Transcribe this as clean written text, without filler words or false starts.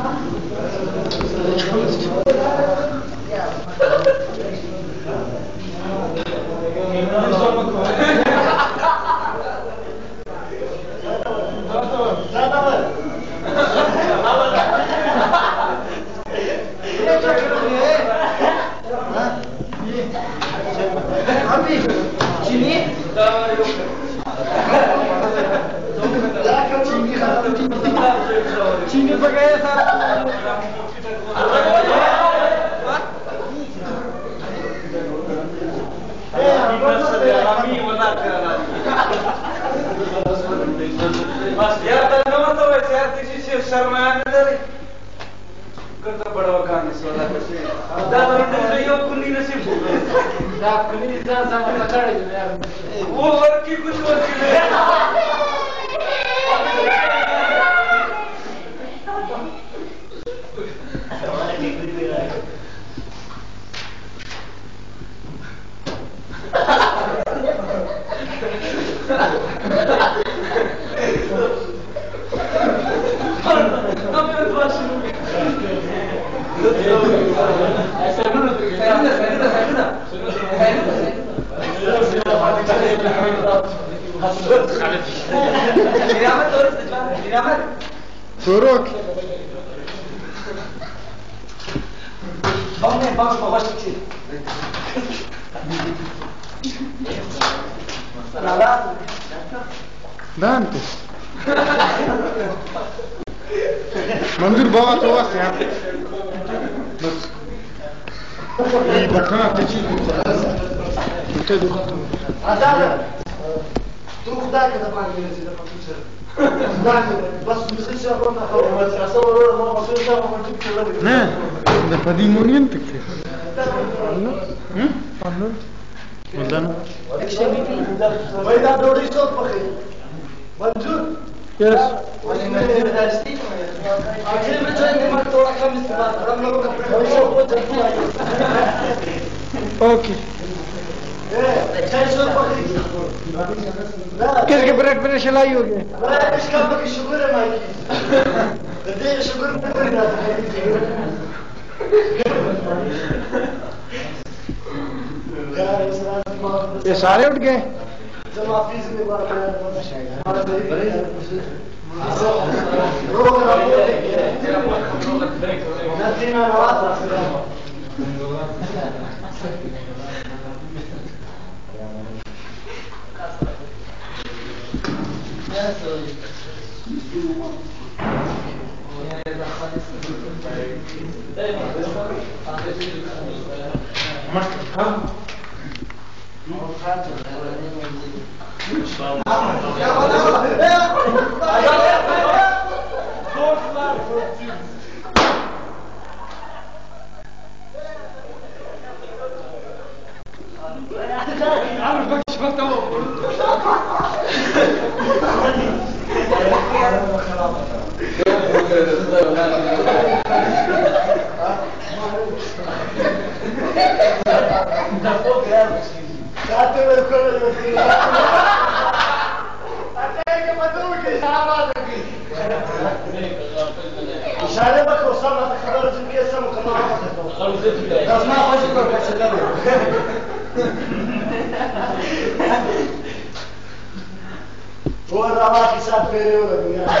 चीनी पकाया सर करता बड़ा काम इस वाला दादा इधर यो कुनी नसीब दा कुनी जा सामान लकाड़े जो यार वो वर्क की कुछ वर्क की Сурок. Dante. Mandur bawa tu was ya. Bas. Ini bakana teci. Kita dulu. Ada. Tu dah kita panggil sih dapat teacher. بس مش هقول لك اصور ما بصير ما كنت نه ده فديمون ينتك فنون ولدنا وإذا دوري صوت بخير منجور يس आखिर में जो इनके मत थोड़ा कम इस्तेमाल हम लोगों का बहुत जल्दी ओके किसके ब्रेड पे चलाई होगी इसका बाकी शुगर है माइक दे शुगर ये सारे उठ गए जब ऑफिस में बात है रोग वो रामा के साथ फेरे हो रही है